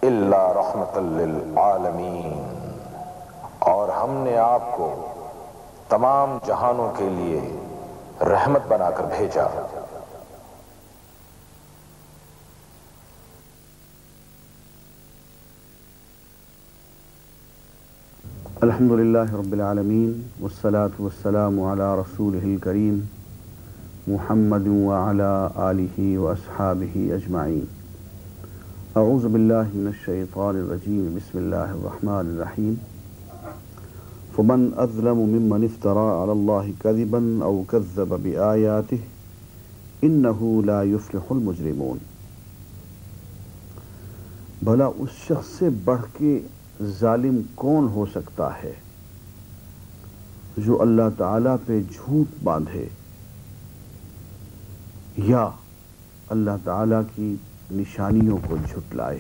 الا رحمۃ للعالمین، اور ہم نے آپ کو تمام جہانوں کے لیے رحمت بنا کر بھیجا۔ الحمد للہ رب العالمین والصلاة والسلام علی رسولہ الکریم محمد وعلی آلہ واصحابہ اجمعین۔ اعوذ باللہ من الشیطان الرجیم، بسم اللہ الرحمن الرحیم۔ فمن اظلم ممن افترى علی اللہ کذبا او کذب بآیاتہ انہ لا یفلح المجرمون۔ بھلا اس شخص سے بڑھ کے ظالم کون ہو سکتا ہے جو اللہ تعالیٰ پہ جھوٹ باندھے یا اللہ تعالیٰ کی نشانیوں کو جھٹلائے۔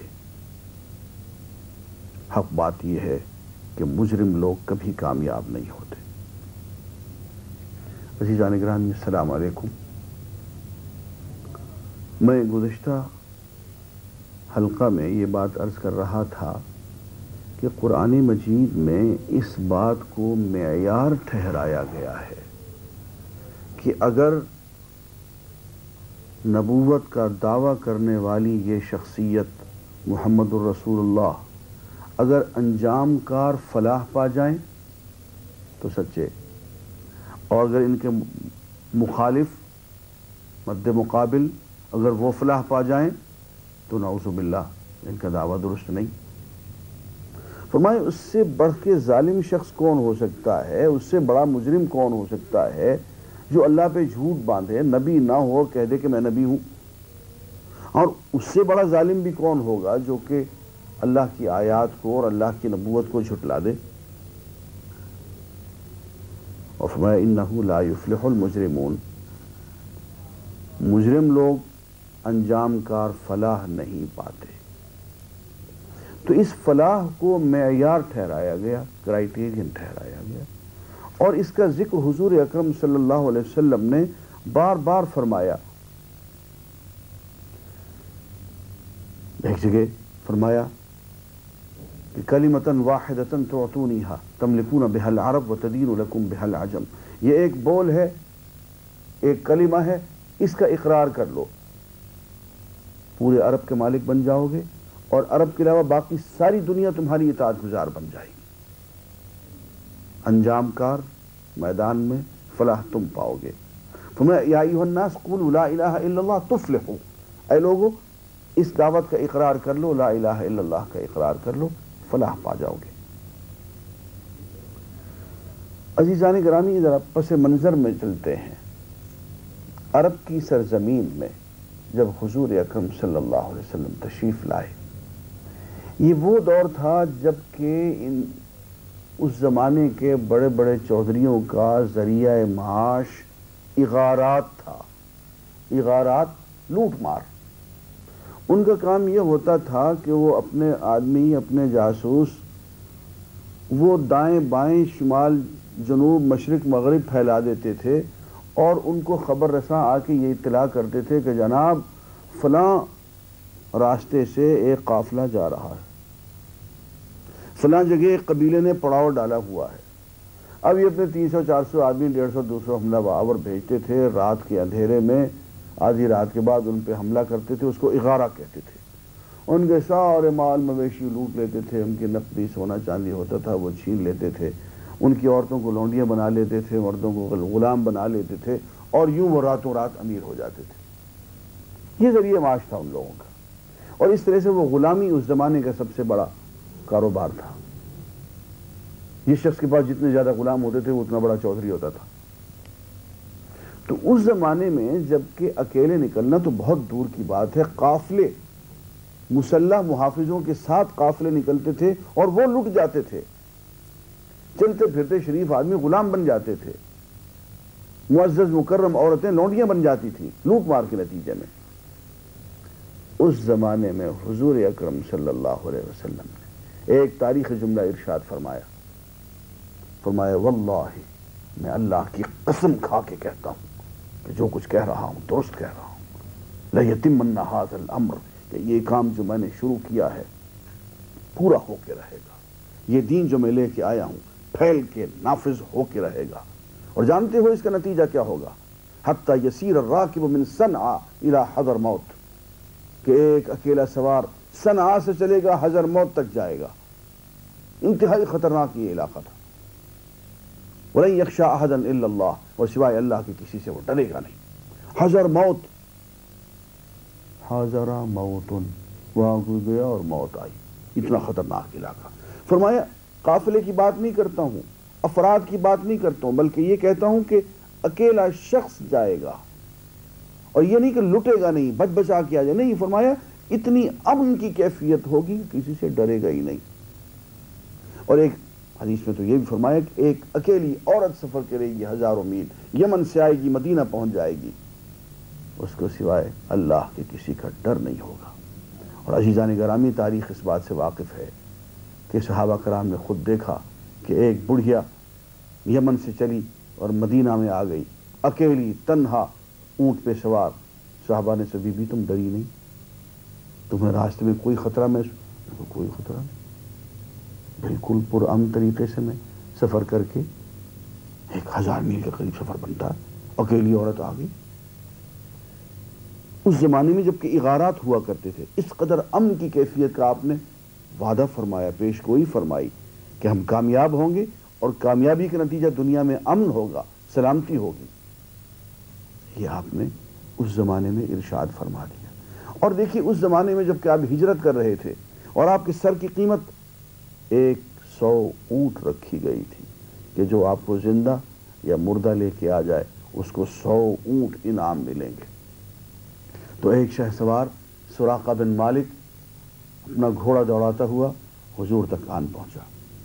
حق بات یہ ہے کہ مجرم لوگ کبھی کامیاب نہیں ہوتے۔ عزیزان گرامی، السلام علیکم۔ میں گزشتہ حلقہ میں یہ بات عرض کر رہا تھا کہ قرآن مجید میں اس بات کو معیار ٹھہرایا گیا ہے کہ اگر نبوت کا دعویٰ کرنے والی یہ شخصیت محمد الرسول اللہ اگر انجام کار فلاح پا جائیں تو سچے، اور اگر ان کے مخالف مد مقابل اگر وہ فلاح پا جائیں تو نعوذ باللہ ان کا دعویٰ درست نہیں۔ فرمائے اس سے بڑھ کے ظالم شخص کون ہو سکتا ہے، اس سے بڑا مجرم کون ہو سکتا ہے جو اللہ پہ جھوٹ باندھے، نبی نہ ہو اور کہہ دے کہ میں نبی ہوں، اور اس سے بڑا ظالم بھی کون ہوگا جو کہ اللہ کی آیات کو اور اللہ کی نبوت کو جھٹلا دے۔ اور فرمایا انہ لا یفلح المجرمون، مجرم لوگ انجام کار فلاح نہیں پاتے۔ تو اس فلاح کو معیار ٹھہرایا گیا، کرائیٹیرین ٹھہرایا گیا، اور اس کا ذکر حضور اکرم صلی اللہ علیہ وسلم نے بار بار فرمایا۔ ایک جگہ فرمایا کہ کلمۃ واحدۃ تعطونیھا تملکون بها العرب وتدین لکم بها العجم، یہ ایک بول ہے، ایک کلمہ ہے، اس کا اقرار کر لو، پورے عرب کے مالک بن جاؤ گے اور عرب کے علاوہ باقی ساری دنیا تمہاری اطاعت گزار بن جائے گی۔ انجام کار میدان میں فلاح تم پاؤ گے۔ فرمایا یا ایھا الناس قولوا لا الہ الا اللہ تفلحوا، اے لوگو اس دعوت کا اقرار کر لو، لا الہ الا اللہ کا اقرار کر لو، فلاح پا جاؤ گے۔ عزیزان گرامی، ذرا پس منظر میں چلتے ہیں۔ عرب کی سرزمین میں جب حضور اکرم صلی اللہ علیہ وسلم تشریف لائے، یہ وہ دور تھا جب کہ اس زمانے کے بڑے بڑے چودھریوں کا ذریعہ معاش اغارات تھا، اغارات، لوٹ مار۔ ان کا کام یہ ہوتا تھا کہ وہ اپنے آدمی، اپنے جاسوس، وہ دائیں بائیں شمال جنوب مشرق مغرب پھیلا دیتے تھے، اور ان کو خبر رساں آ کے یہ اطلاع کرتے تھے کہ جناب فلاں راستے سے ایک قافلہ جا رہا ہے، فلاں جگہ ایک قبیلے نے پڑاؤ ڈالا ہوا ہے۔ اب یہ اپنے 300-400 آدمی، 150-200 حملہ آور بھیجتے تھے، رات کے اندھیرے میں آدھی رات کے بعد ان پہ حملہ کرتے تھے، اس کو اغارہ کہتے تھے۔ ان کے سارے مال مویشی لوٹ لیتے تھے، ان کی نقدی سونا چاندی ہوتا تھا وہ چھین لیتے تھے، ان کی عورتوں کو لونڈیاں بنا لیتے تھے، مردوں کو غلام بنا لیتے تھے، اور یوں وہ راتوں رات امیر ہو جاتے تھے۔ یہ ذریعہ معاش تھا ان لوگوں کا، اور اس طرح سے وہ غلامی اس زمانے کا سب سے بڑا کاروبار تھا۔ جس شخص کے پاس جتنے زیادہ غلام ہوتے تھے وہ اتنا بڑا چودھری ہوتا تھا۔ تو اس زمانے میں جب کہ اکیلے نکلنا تو بہت دور کی بات ہے، قافلے، مسلح محافظوں کے ساتھ قافلے نکلتے تھے اور وہ لٹ جاتے تھے، چلتے پھرتے شریف آدمی غلام بن جاتے تھے، معزز مکرم عورتیں لونڈیاں بن جاتی تھیں لوٹ مار کے نتیجے میں۔ اس زمانے میں حضور اکرم صلی اللہ علیہ وسلم نے ایک تاریخ جملہ ارشاد فرمایا واللہ، میں اللہ کی قسم کھا کے کہتا ہوں کہ جو کچھ کہہ رہا ہوں درست کہہ رہا ہوں، لَيَتِمَّنَّ هَذَا الْأَمْرِ، کہ یہ کام جو میں نے شروع کیا ہے پورا ہو کے رہے گا، یہ دین جو میں لے کے آیا ہوں پھیل کے نافذ ہو کے رہے گا۔ اور جانتے ہو اس کا نتیجہ کیا ہوگا؟ حتی یسیر الراکب من صنعاء الی حضرموت، کہ ایک اکیلا سوار صنعاء سے چلے گا حضرموت تک جائے گا۔ انتہائی خطرناک یہ علاقہ تھا۔ وَلَن يَخْشَىٰ أَحَدًا إِلَّا اللَّهُ، اور سوائے اللہ کے کسی سے وہ ڈرے گا نہیں۔ حضرموت، حضر موت، وہاں کوئی گیا اور موت آئی، اتنا خطرناک علاقہ۔ فرمایا قافلے کی بات نہیں کرتا ہوں، افراد کی بات نہیں کرتا ہوں، بلکہ یہ کہتا ہوں کہ اکیلا شخص جائے گا، اور یہ نہیں کہ لٹے گا نہیں، بچ بچا کے آ جائے، نہیں، فرمایا اتنی امن کی کیفیت ہوگی کسی سے ڈرے گا ہی نہیں۔ اور ایک حدیث میں تو یہ بھی فرمایا کہ ایک اکیلی عورت سفر کرے گی ہزاروں میل، یمن سے آئے گی مدینہ پہنچ جائے گی، اس کو سوائے اللہ کے کسی کا ڈر نہیں ہوگا۔ اور عزیزان گرامی، تاریخ اس بات سے واقف ہے کہ صحابہ کرام نے خود دیکھا کہ ایک بڑھیا یمن سے چلی اور مدینہ میں آ گئی، اکیلی تنہا اونٹ پہ سوار۔ صحابہ نے سے بی تم ڈری نہیں؟ تمہیں راستے میں کوئی خطرہ محسوس؟ کوئی خطرہ نہیں، بالکل پرامن طریقے سے میں سفر کر کے 1000 میل کے قریب سفر بنتا ہے، اکیلی عورت آ گئی۔ اس زمانے میں جبکہ اغارات ہوا کرتے تھے، اس قدر امن کی کیفیت کا آپ نے وعدہ فرمایا، پیش گوئی فرمائی کہ ہم کامیاب ہوں گے، اور کامیابی کا نتیجہ دنیا میں امن ہوگا، سلامتی ہوگی۔ یہ آپ نے اس زمانے میں ارشاد فرما دیا۔ اور دیکھیے اس زمانے میں جب کہ آپ ہجرت کر رہے تھے اور آپ کے سر کی قیمت 100 اونٹ رکھی گئی تھی کہ جو آپ کو زندہ یا مردہ لے کے آ جائے اس کو 100 اونٹ انعام ملیں گے۔ تو ایک شہ سوار سراقہ بن مالک اپنا گھوڑا دوڑاتا ہوا حضور تک آن پہنچا۔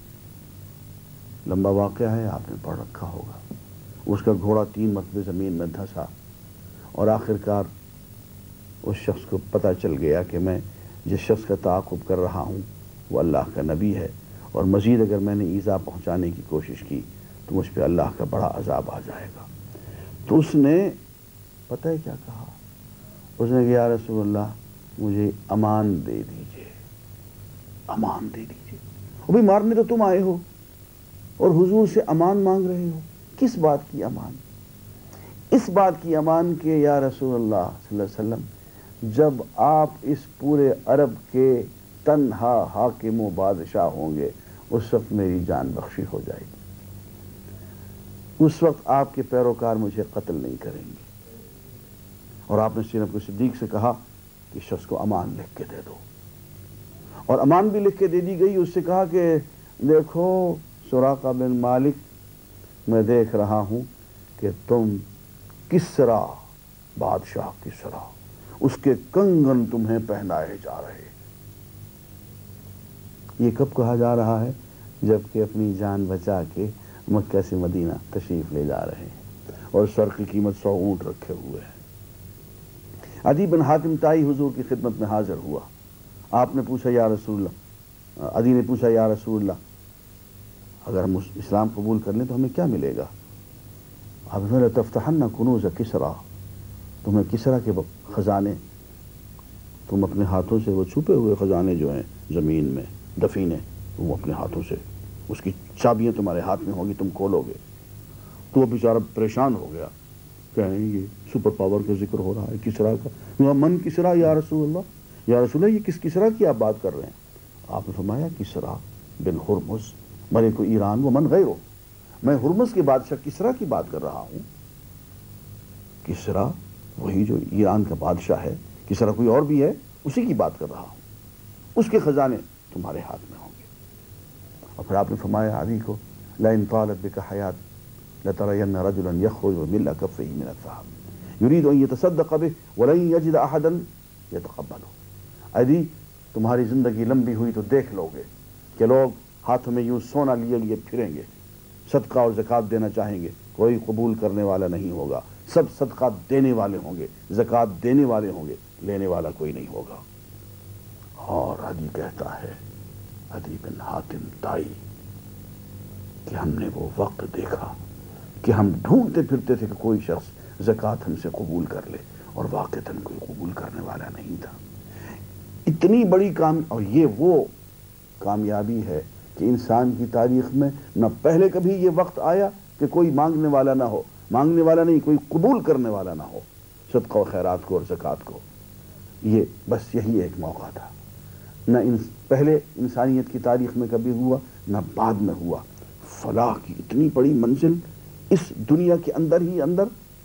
لمبا واقعہ ہے، آپ نے پڑھ رکھا ہوگا۔ اس کا گھوڑا 3 مرتبے زمین میں دھنسا، اور آخرکار اس شخص کو پتہ چل گیا کہ میں جس شخص کا تعاقب کر رہا ہوں وہ اللہ کا نبی ہے، اور مزید اگر میں نے ایذا پہنچانے کی کوشش کی تو مجھ پہ اللہ کا بڑا عذاب آ جائے گا۔ تو اس نے پتہ ہے کیا کہا؟ اس نے کہ یا رسول اللہ مجھے امان دے دیجئے، امان دے دیجئے۔ وہ بھی مارنے تو تم آئے ہو اور حضور سے امان مانگ رہے ہو، کس بات کی امان؟ اس بات کی امان کہ یا رسول اللہ صلی اللہ علیہ وسلم جب آپ اس پورے عرب کے تنہا حاکم و بادشاہ ہوں گے اس وقت میری جان بخشی ہو جائے گی، اس وقت آپ کے پیروکار مجھے قتل نہیں کریں گے۔ اور آپ نے سینہ صدیق سے کہا کہ شخص کو امان لکھ کے دے دو، اور امان بھی لکھ کے دے دی گئی۔ اس سے کہا کہ دیکھو سراقہ بن مالک، میں دیکھ رہا ہوں کہ تم کسرا، بادشاہ کسرا، اس کے کنگن تمہیں پہنائے جا رہے۔ یہ کب کہا جا رہا ہے؟ جبکہ اپنی جان بچا کے مکہ سے مدینہ تشریف لے جا رہے ہیں، اور سر کی قیمت 100 اونٹ رکھے ہوئے ہیں۔ عدی بن حاتم تائی حضور کی خدمت میں حاضر ہوا۔ آپ نے پوچھا یا رسول اللہ، عدی نے پوچھا یا رسول اللہ اگر ہم اسلام قبول کر لیں تو ہمیں کیا ملے گا؟ آپ نے لَتَفْتَحَنَّ كُنُوزَ کسرا، تمہیں کسرا کے خزانے، تم اپنے ہاتھوں سے وہ چھپے ہوئے خزانے جو ہیں زمین میں دفینے، وہ اپنے ہاتھوں سے، اس کی چابیاں تمہارے ہاتھ میں ہوگی، تم کھولو گے۔ تو وہ بیچارہ پریشان ہو گیا، کہیں یہ سپر پاور کا ذکر ہو رہا ہے کسرا کا، من کسرا یا رسول اللہ، یا رسول اللہ یہ کس کسرا کی آپ بات کر رہے ہیں؟ آپ نے فرمایا کسرا بن ہرمز ملک ایران و من غیرہ، میں ہرمز کے بادشاہ کسرا کی بات کر رہا ہوں۔ کسرا وہی جو ایران کا بادشاہ ہے، کسرا کوئی اور بھی ہے، اسی کی بات کر رہا ہوں، اس کے خزانے تمہارے ہاتھ میں ہوں گے۔ اور پھر آپ نے فرمایا علی کو لَإِن طَالَتْ بِكَ حَيَاتٌ لَتَرَيَنَّ رَجُلًا يَخْرُجُ مِنْ كَفِّهِ مِنَ الذَّهَبِ يُرِيدُ أَن يَتَصَدَّقَ بِهِ وَلَن يَجِدَ أَحَدًا يَتَقَبَّلُهُ۔ علی تمہاری زندگی لمبی ہوئی تو دیکھ لو گے کہ لوگ ہاتھوں میں یوں سونا لیے لیے پھریں گے، صدقہ اور زکوٰۃ دینا چاہیں گے، کوئی قبول کرنے والا نہیں ہوگا، سب صدقہ دینے والے ہوں گے، زکوٰۃ دینے والے ہوں گے، لینے والا کوئی نہیں ہوگا۔ اور عدی کہتا ہے، عدی بن حاتم تائی، کہ ہم نے وہ وقت دیکھا کہ ہم ڈھونڈتے پھرتے تھے کہ کوئی شخص زکوٰۃ ہم سے قبول کر لے، اور واقعتاً کوئی قبول کرنے والا نہیں تھا۔ اتنی بڑی کام، اور یہ وہ کامیابی ہے کہ انسان کی تاریخ میں نہ پہلے کبھی یہ وقت آیا کہ کوئی مانگنے والا نہ ہو، مانگنے والا نہیں، کوئی قبول کرنے والا نہ ہو صدقہ و خیرات کو اور زکوٰۃ کو. یہ بس یہی ایک موقع تھا. نہ پہلے انسانیت کی تاریخ میں کبھی ہوا، نہ بعد میں ہوا. فلاح کی اتنی بڑی منزل اس دنیا کے اندر ہی اندر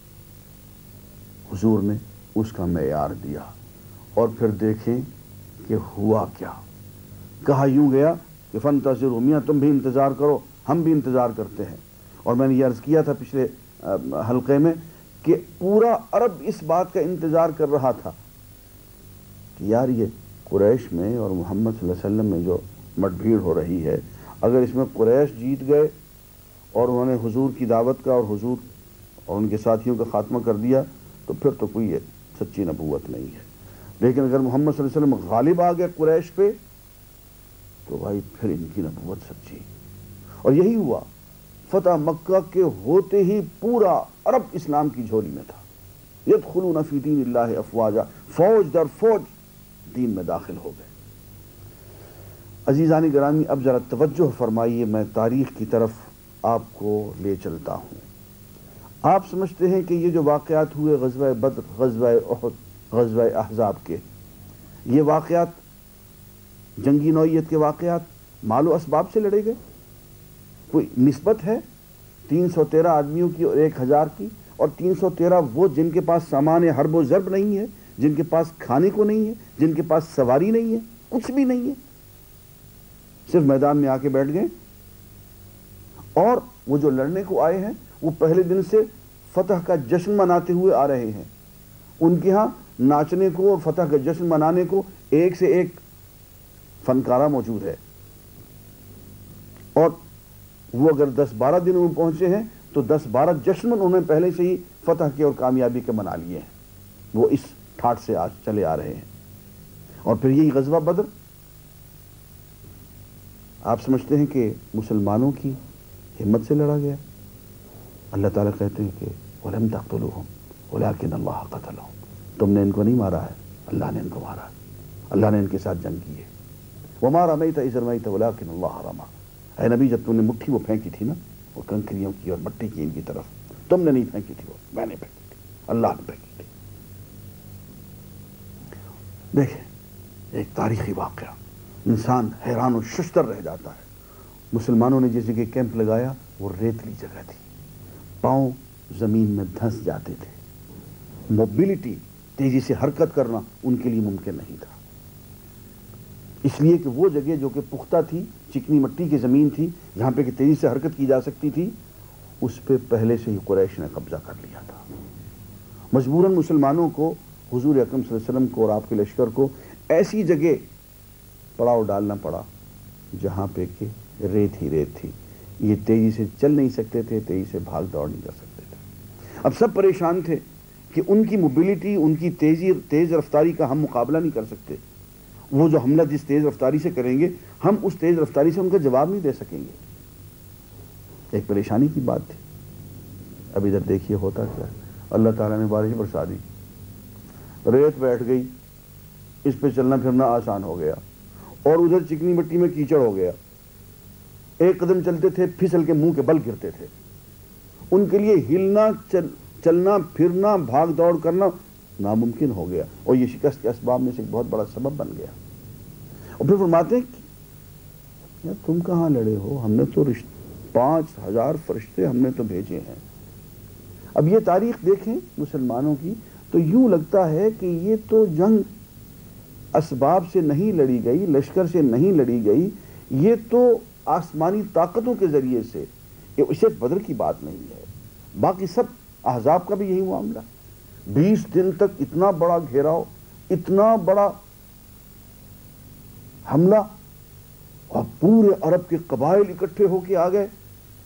حضور نے اس کا معیار دیا. اور پھر دیکھیں کہ ہوا کیا. کہا یوں گیا کہ فانتظروا، میاں تم بھی انتظار کرو، ہم بھی انتظار کرتے ہیں. اور میں نے یہ عرض کیا تھا پچھلے حلقے میں کہ پورا عرب اس بات کا انتظار کر رہا تھا کہ یار یہ قریش میں اور محمد صلی اللہ علیہ وسلم میں جو مٹ بھیڑ ہو رہی ہے، اگر اس میں قریش جیت گئے اور انہوں نے حضور کی دعوت کا اور حضور اور ان کے ساتھیوں کا خاتمہ کر دیا تو پھر تو کوئی سچی نبوت نہیں ہے. لیکن اگر محمد صلی اللہ علیہ وسلم غالب آ گئے قریش پہ تو بھائی پھر ان کی نبوت سچی. اور یہی ہوا. فتح مکہ کے ہوتے ہی پورا عرب اسلام کی جھولی میں تھا. یدخلون فی دین اللہ افواجا، فوج در فوج دین میں داخل ہو گئے. عزیزان گرامی، اب ذرا توجہ فرمائیے، میں تاریخ کی طرف آپ کو لے چلتا ہوں. آپ سمجھتے ہیں کہ یہ جو واقعات ہوئے غزوہ بدر، غزوہ احد، غزوہ احزاب کے، یہ واقعات جنگی نوعیت کے واقعات مال و اسباب سے لڑے گئے؟ کوئی نسبت ہے 313 آدمیوں کی اور 1000 کی؟ اور 313 وہ جن کے پاس سامان حرب و ضرب نہیں ہے، جن کے پاس کھانے کو نہیں ہے، جن کے پاس سواری نہیں ہے، کچھ بھی نہیں ہے، صرف میدان میں آ کے بیٹھ گئے. اور وہ جو لڑنے کو آئے ہیں وہ پہلے دن سے فتح کا جشن مناتے ہوئے آ رہے ہیں. ان کے ہاں ناچنے کو اور فتح کا جشن منانے کو ایک سے ایک فنکارہ موجود ہے. اور وہ اگر 10-12 دنوں میں پہنچے ہیں تو 10-12 جشن انہوں نے پہلے سے ہی فتح کے اور کامیابی کے منا لیے ہیں. وہ اس ٹھاٹ سے آج چلے آ رہے ہیں. اور پھر یہی غزوہ بدر، آپ سمجھتے ہیں کہ مسلمانوں کی ہمت سے لڑا گیا؟ اللہ تعالیٰ کہتے ہیں کہ وَلَمْ تَقْتُلُوهُمْ وَلَكِنَّ اللَّهَ قَتَلَهُمْ، تم نے ان کو نہیں مارا ہے، اللہ نے ان کو مارا ہے، اللہ نے ان کے ساتھ جنگ کی ہے. وَمَا رَمَيْتَ إِذْ رَمَيْتَ وَلَكِنَّ اللَّهَ رَمَى. اے نبی، جب تم نے مٹھی وہ پھینکی تھی نا، وہ کنکریوں کی اور مٹی کی ان کی طرف، تم نے نہیں پھینکی تھی، وہ میں نے پھینکی تھی، اللہ نے پھینکی تھی. دیکھیں ایک تاریخی واقعہ، انسان حیران و ششدر رہ جاتا ہے. مسلمانوں نے جس جگہ کیمپ لگایا وہ ریتلی جگہ تھی، پاؤں زمین میں دھنس جاتے تھے. موبلٹی، تیزی سے حرکت کرنا ان کے لیے ممکن نہیں تھا، اس لیے کہ وہ جگہ جو کہ پختہ تھی، چکنی مٹی کی زمین تھی جہاں پہ کہ تیزی سے حرکت کی جا سکتی تھی، اس پہ پہلے سے ہی قریش نے قبضہ کر لیا تھا. مجبوراً مسلمانوں کو، حضور اکرم صلی اللہ علیہ وسلم کو اور آپ کے لشکر کو ایسی جگہ پڑاؤ ڈالنا پڑا جہاں پہ کہ ریت ہی ریت تھی. یہ تیزی سے چل نہیں سکتے تھے، تیزی سے بھاگ دوڑ نہیں کر سکتے تھے. اب سب پریشان تھے کہ ان کی موبلٹی، ان کی تیز رفتاری کا ہم مقابلہ نہیں کر سکتے. وہ جو حملہ جس تیز رفتاری سے کریں گے، ہم اس تیز رفتاری سے ان کا جواب نہیں دے سکیں گے. ایک پریشانی کی بات تھی. اب ادھر دیکھیے ہوتا کیا، اللہ تعالیٰ نے بارش برسا دی، ریت بیٹھ گئی، اس پہ چلنا پھرنا آسان ہو گیا. اور ادھر چکنی مٹی میں کیچڑ ہو گیا. ایک قدم چلتے تھے پھسل کے منہ کے بل گرتے تھے. ان کے لیے ہلنا، چلنا پھرنا، بھاگ دوڑ کرنا ناممکن ہو گیا. اور یہ شکست کے اسباب میں سے ایک بہت بڑا سبب بن گیا. اور پھر فرماتے ہیں کہ تم کہاں لڑے ہو، ہم نے تو 5000 فرشتے ہم نے تو بھیجے ہیں. اب یہ تاریخ دیکھیں مسلمانوں کی تو یوں لگتا ہے کہ یہ تو جنگ اسباب سے نہیں لڑی گئی، لشکر سے نہیں لڑی گئی، یہ تو آسمانی طاقتوں کے ذریعے سے. یہ صرف بدر کی بات نہیں ہے، باقی سب احزاب کا بھی یہی معاملہ. 20 دن تک اتنا بڑا گھیراؤ، اتنا بڑا حملہ، اور پورے عرب کے قبائل اکٹھے ہو کے آ گئے.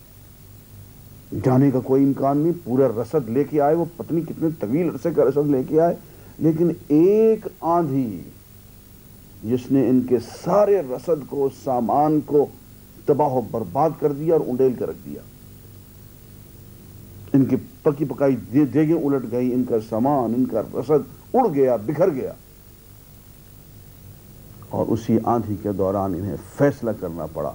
جانے کا کوئی امکان نہیں، پورا رسد لے کے آئے. وہ پتنی کتنے طویل عرصے کا رسد لے کے آئے، لیکن ایک آندھی جس نے ان کے سارے رسد کو، سامان کو تباہ و برباد کر دیا اور انڈیل کے رکھ دیا. ان کی پکی پکائی دیگیں الٹ گئی، ان کا سامان، ان کا رسد اڑ گیا، بکھر گیا. اور اسی آندھی کے دوران انہیں فیصلہ کرنا پڑا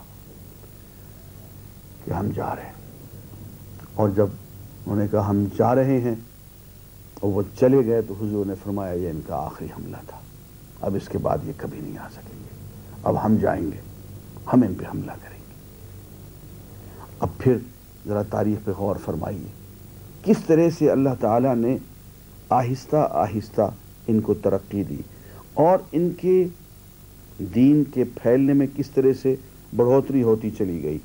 کہ ہم جا رہے ہیں۔ اور جب انہوں نے کہا ہم جا رہے ہیں اور وہ چلے گئے تو حضور نے فرمایا یہ ان کا آخری حملہ تھا، اب اس کے بعد یہ کبھی نہیں آ سکیں گے، اب ہم جائیں گے، ہم ان پہ حملہ کریں گے۔ اب پھر ذرا تاریخ پہ غور فرمائیے کس طرح سے اللہ تعالیٰ نے آہستہ آہستہ ان کو ترقی دی اور ان کے دین کے پھیلنے میں کس طرح سے بڑھوتری ہوتی چلی گئی۔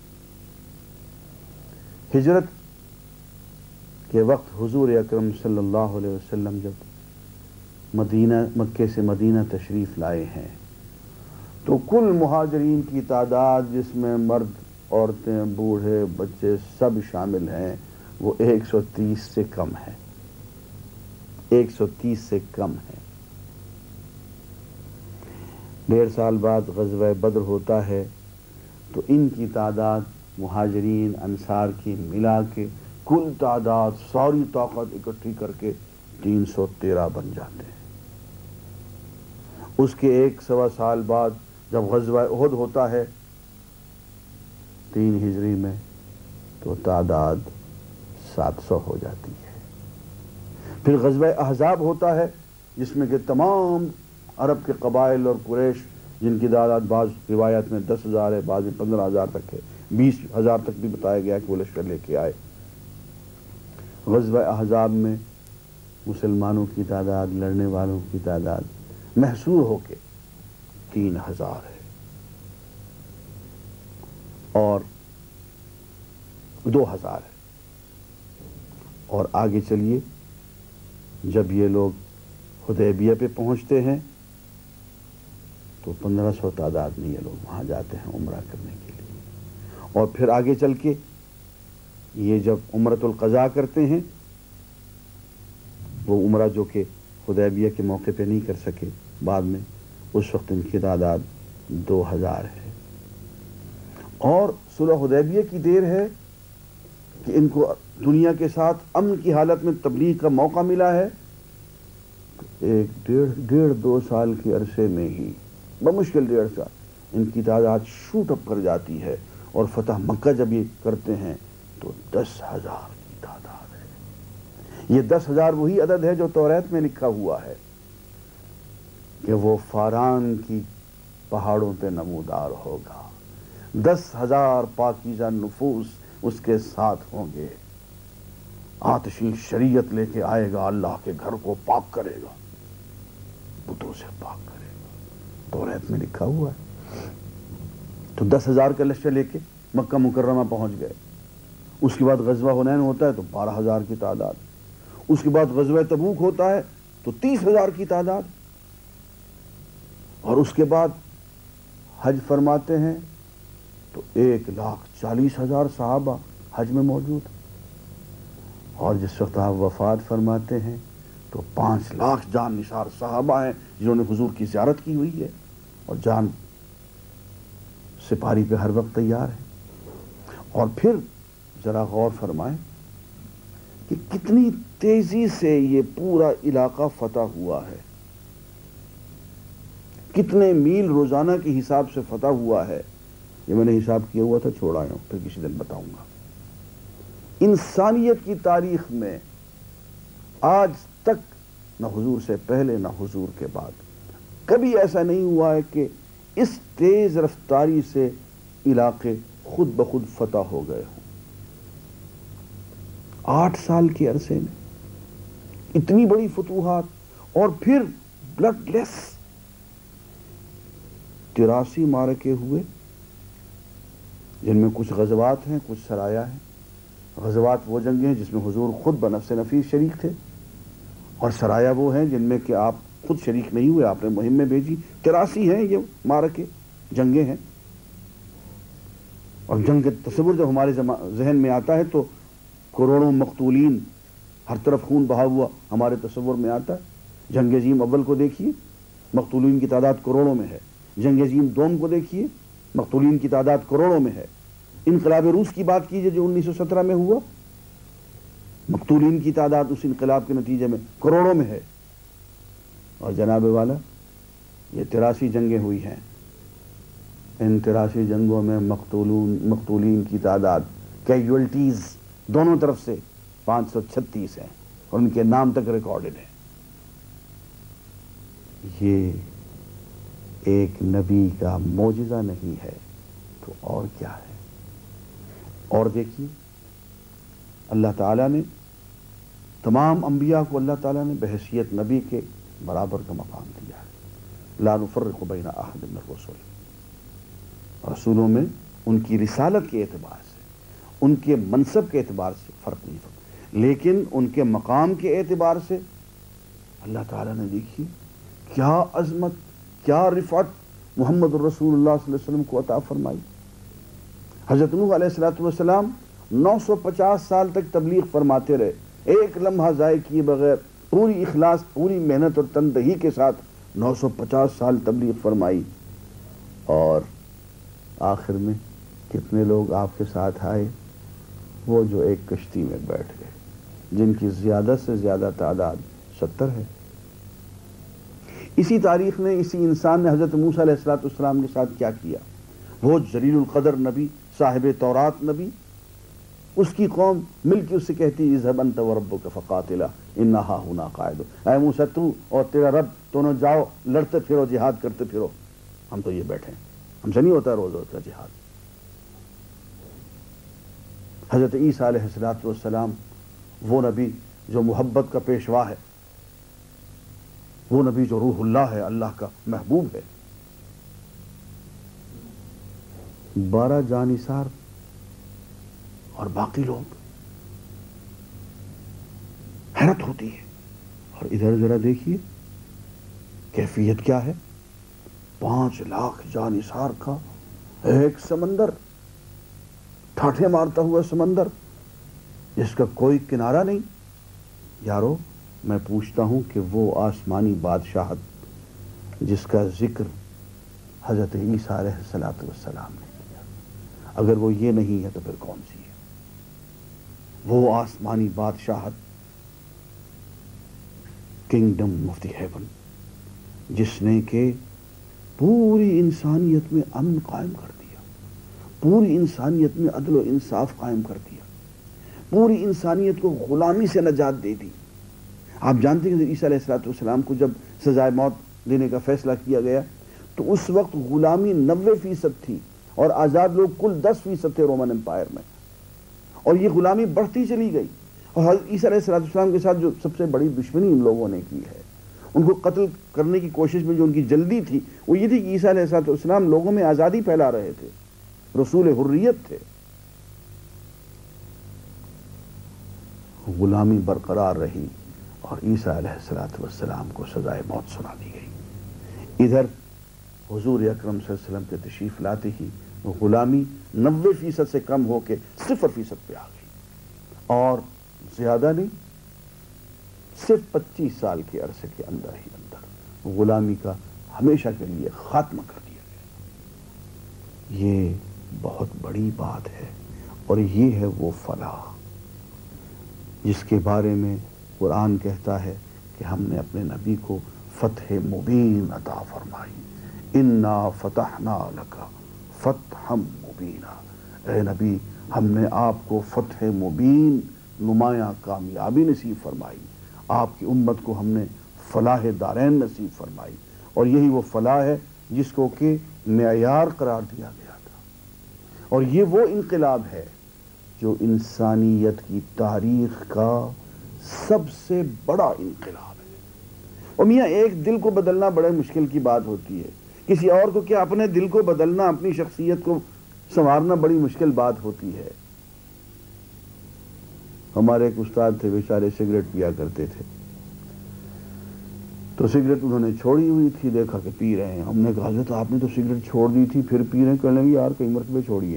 ہجرت کے وقت حضور اکرم صلی اللہ علیہ وسلم جب مکے سے مدینہ تشریف لائے ہیں تو کل مہاجرین کی تعداد جس میں مرد، عورتیں، بوڑھے، بچے سب شامل ہیں وہ 130 سے کم ہے، 130 سے کم ہے۔ 1.5 سال بعد غزوہ بدر ہوتا ہے تو ان کی تعداد مہاجرین انصار کی ملا کے کل تعداد ساری طاقت اکٹھی کر کے 313 بن جاتے ہیں۔ اس کے 1 سال بعد جب غزوہ احد ہوتا ہے 3 ہجری میں تو تعداد 700 ہو جاتی ہے۔ پھر غزوہ احزاب ہوتا ہے جس میں کہ تمام عرب کے قبائل اور قریش جن کی تعداد بعض روایت میں 10,000 ہے، بعض میں 15,000 تک ہے، 20,000 تک بھی بتایا گیا کہ وہ لشکر لے کے آئے۔ غزوہ احزاب میں مسلمانوں کی تعداد، لڑنے والوں کی تعداد محصور ہو کے 3,000 ہے اور 2,000 ہے۔ اور آگے چلیے، جب یہ لوگ حدیبیہ پہ پہنچتے ہیں تو 1,500 تعداد میں یہ لوگ وہاں جاتے ہیں عمرہ کرنے کے لیے۔ اور پھر آگے چل کے یہ جب عمرۃ القضاء کرتے ہیں، وہ عمرہ جو کہ حدیبیہ کے موقع پہ نہیں کر سکے بعد میں، اس وقت ان کی تعداد 2,000 ہے۔ اور صلح حدیبیہ کی دیر ہے کہ ان کو دنیا کے ساتھ امن کی حالت میں تبلیغ کا موقع ملا ہے۔ 1.5-2 سال کے عرصے میں ہی بمشکل 1.5 سال ان کی تعداد شوٹ اپ کر جاتی ہے، اور فتح مکہ جب یہ کرتے ہیں تو 10,000 کی تعداد ہے۔ یہ 10,000 وہی عدد ہے جو توریت میں لکھا ہوا ہے کہ وہ فاران کی پہاڑوں پہ نمودار ہوگا، 10,000 پاکیزہ نفوس اس کے ساتھ ہوں گے، آتشی شریعت لے کے آئے گا، اللہ کے گھر کو پاک کرے گا، بتوں سے پاک کرے گا، توریت میں لکھا ہوا ہے۔ تو 10,000 کا لشکر لے کے مکہ مکرمہ پہنچ گئے۔ اس کے بعد غزوہ حنین ہوتا ہے تو 12,000 کی تعداد، اس کے بعد غزوہ تبوک ہوتا ہے تو 30,000 کی تعداد، اور اس کے بعد حج فرماتے ہیں تو 1,40,000 صحابہ حج میں موجود، اور جس وقت آپ وفات فرماتے ہیں تو 5 لاکھ جان نثار صحابہ ہیں جنہوں نے حضور کی زیارت کی ہوئی ہے، اور جان سپاری پہ ہر وقت تیار ہے۔ اور پھر ذرا غور فرمائیں کہ کتنی تیزی سے یہ پورا علاقہ فتح ہوا ہے، کتنے میل روزانہ کے حساب سے فتح ہوا ہے۔ یہ میں نے حساب کیا ہوا تھا، چھوڑ آیا ہوں، پھر کسی دن بتاؤں گا۔ انسانیت کی تاریخ میں آج تک نہ حضور سے پہلے نہ حضور کے بعد کبھی ایسا نہیں ہوا ہے کہ اس تیز رفتاری سے علاقے خود بخود فتح ہو گئے ہوں۔ 8 سال کے عرصے میں اتنی بڑی فتوحات، اور پھر بلڈ لیس 83 معرکے ہوئے، جن میں کچھ غزوات ہیں، کچھ سرایا ہیں۔ غزوات وہ جنگیں ہیں جس میں حضور خود بنفس نفیس شریک تھے، اور سرایا وہ ہیں جن میں کہ آپ خود شریک نہیں ہوئے، آپ نے مہم میں بھیجی۔ 83 ہیں یہ معرکے، جنگیں ہیں۔ اور جنگ کا تصور جب ہمارے ذہن میں آتا ہے تو کروڑوں مقتولین، ہر طرف خون بہا ہوا ہمارے تصور میں آتا ہے۔ جنگ عظیم اول کو دیکھیے، مقتولین کی تعداد کروڑوں میں ہے۔ جنگ عظیم دوم کو دیکھیے، مقتولین کی تعداد کروڑوں میں ہے۔ انقلاب روس کی بات کیجئے جو 1917 میں ہوا، مقتولین کی تعداد اس انقلاب کے نتیجے میں کروڑوں میں ہے۔ اور جناب والا یہ 83 جنگیں ہوئی ہیں، ان 83 جنگوں میں مقتولین کی تعداد، کیجولٹیز دونوں طرف سے 536 ہیں، اور ان کے نام تک ریکارڈڈ ہیں۔ یہ ایک نبی کا معجزہ نہیں ہے تو اور کیا ہے؟ اور دیکھیے، اللہ تعالیٰ نے تمام انبیاء کو اللہ تعالیٰ نے بحیثیت نبی کے برابر کا مقام دیا ہے۔ لا نفرق بین احد من الرسل، رسولوں میں ان کی رسالت کے اعتبار سے، ان کے منصب کے اعتبار سے فرق نہیں فرق، لیکن ان کے مقام کے اعتبار سے اللہ تعالیٰ نے دیکھی کیا عظمت، کیا رفعت محمد الرسول اللہ صلی اللہ علیہ وسلم کو عطا فرمائی۔ حضرت نوح علیہ السلام 950 سال تک تبلیغ فرماتے رہے، ایک لمحہ ضائع کیے بغیر، پوری اخلاص، پوری محنت اور تندہی کے ساتھ 950 سال تبلیغ فرمائی، اور آخر میں کتنے لوگ آپ کے ساتھ آئے؟ وہ جو ایک کشتی میں بیٹھ گئے، جن کی زیادہ سے زیادہ تعداد 70 ہے۔ اسی تاریخ نے، اسی انسان نے حضرت موسیٰ علیہ السلام کے ساتھ کیا کیا؟ وہ جلیل القدر نبی، صاحب تورات نبی، اس کی قوم مل کے اس سے کہتی اذهب انت وربک فقاتلا انا ہاہنا قاعدون، اے موسیٰ تو اور تیرا رب دونوں جاؤ، لڑتے پھرو، جہاد کرتے پھرو، ہم تو یہ بیٹھے ہیں، ہم سے نہیں ہوتا روز روز کا جہاد۔ حضرت عیسیٰ علیہ السلام، وہ نبی جو محبت کا پیشوا ہے، وہ نبی جو روح اللہ ہے، اللہ کا محبوب ہے، 12 جانثار اور باقی لوگ، حیرت ہوتی ہے۔ اور ادھر ذرا دیکھیے کیفیت کیا ہے، 5 لاکھ جانثار کا ایک سمندر، ٹھاٹھے مارتا ہوا سمندر جس کا کوئی کنارہ نہیں۔ یارو، میں پوچھتا ہوں کہ وہ آسمانی بادشاہت جس کا ذکر حضرت عیسیٰ علیہ السلام نے کیا، اگر وہ یہ نہیں ہے تو پھر کون سی ہے؟ وہ آسمانی بادشاہت، کنگڈم آف دی ہیون، جس نے کہ پوری انسانیت میں امن قائم کر دیا، پوری انسانیت میں عدل و انصاف قائم کر دیا، پوری انسانیت کو غلامی سے نجات دے دی۔ آپ جانتے ہیں کہ عیسیٰ علیہ السلام کو جب سزائے موت دینے کا فیصلہ کیا گیا تو اس وقت غلامی 90% تھی اور آزاد لوگ کل 10% تھے رومن امپائر میں، اور یہ غلامی بڑھتی چلی گئی۔ اور حضرت عیسیٰ علیہ السلام کے ساتھ جو سب سے بڑی دشمنی ان لوگوں نے کی ہے، ان کو قتل کرنے کی کوشش میں جو ان کی جلدی تھی، وہ یہ تھی کہ عیسیٰ علیہ السلام لوگوں میں آزادی پھیلا رہے تھے، رسول حریت تھے۔ غلامی برقرار رہی اور عیسیٰ علیہ السلام کو سزائے موت سنا دی گئی۔ ادھر حضور اکرم صلی اللہ علیہ وسلم کے تشریف لاتے ہی وہ غلامی 90% سے کم ہو کے 0% پہ آ گئی، اور زیادہ نہیں، صرف 25 سال کے عرصے کے اندر ہی اندر غلامی کا ہمیشہ کے لیے خاتمہ کر دیا گیا۔ یہ بہت بڑی بات ہے، اور یہ ہے وہ فلاح جس کے بارے میں قرآن کہتا ہے کہ ہم نے اپنے نبی کو فتح مبین عطا فرمائی، انا فتحنا لک فتحا مبینا، اے نبی ہم نے آپ کو فتح مبین، نمایاں کامیابی نصیب فرمائی، آپ کی امت کو ہم نے فلاح دارین نصیب فرمائی، اور یہی وہ فلاح ہے جس کو کہ معیار قرار دیا گیا تھا، اور یہ وہ انقلاب ہے جو انسانیت کی تاریخ کا سب سے بڑا انقلاب ہے۔ اور میاں ایک دل کو بدلنا بڑے مشکل کی بات ہوتی ہے، کسی اور کو کیا اپنے دل کو بدلنا، اپنی شخصیت کو سنوارنا بڑی مشکل بات ہوتی ہے۔ ہمارے ایک استاد تھے، بیچارے سگریٹ پیا کرتے تھے، تو سگریٹ انہوں نے چھوڑی ہوئی تھی، دیکھا کہ پی رہے ہیں، ہم نے کہا حضرت آپ نے تو سگریٹ چھوڑ دی تھی پھر پی رہے ہیں؟ کہنے لگے یار کئی مرتبہ چھوڑیے۔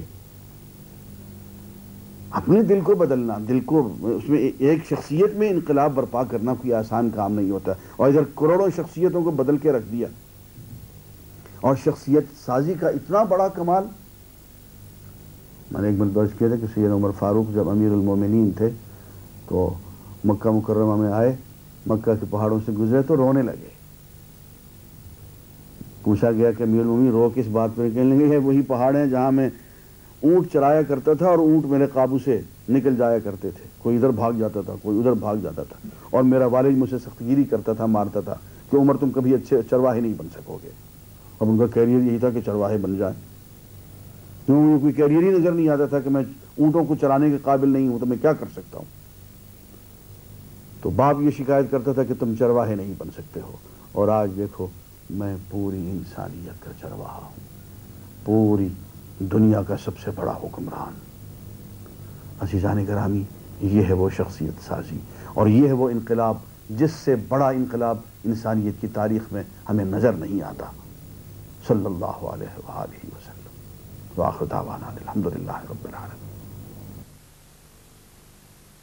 اپنے دل کو بدلنا، دل کو اس میں ایک شخصیت میں انقلاب برپا کرنا کوئی آسان کام نہیں ہوتا، اور ادھر کروڑوں شخصیتوں کو بدل کے رکھ دیا۔ اور شخصیت سازی کا اتنا بڑا کمال، میں نے ایک مرتبہ عرض کیا تھا کہ سیدنا عمر فاروق جب امیر المومنین تھے تو مکہ مکرمہ میں آئے، مکہ کے پہاڑوں سے گزرے تو رونے لگے، پوچھا گیا کہ امیر المومنین رو کس بات پر؟ کہنے لگے وہی پہاڑ ہیں جہاں میں اونٹ چرایا کرتا تھا اور اونٹ میرے قابو سے نکل جایا کرتے تھے، کوئی ادھر بھاگ جاتا تھا کوئی ادھر بھاگ جاتا تھا، اور میرا والد مجھ سے سخت گیری کرتا تھا، مارتا تھا کہ عمر تم کبھی اچھے چرواہے نہیں بن سکو گے۔ اب ان کا کیریئر یہی تھا کہ چرواہے بن جائیں، کیوں کوئی کیریئر ہی نظر نہیں آتا تھا کہ میں اونٹوں کو چرانے کے قابل نہیں ہوں تو میں کیا کر سکتا ہوں۔ تو باپ یہ شکایت کرتا تھا کہ تم چرواہے نہیں بن سکتے ہو، اور آج دیکھو میں پوری انسانیت کا چرواہا ہوں، پوری دنیا کا سب سے بڑا حکمران۔ عزیزان گرامی، یہ ہے وہ شخصیت سازی، اور یہ ہے وہ انقلاب جس سے بڑا انقلاب انسانیت کی تاریخ میں ہمیں نظر نہیں آتا۔ صلی اللہ علیہ وآلہ وسلم۔ وآخر دعوانا الحمدللہ رب العالمین۔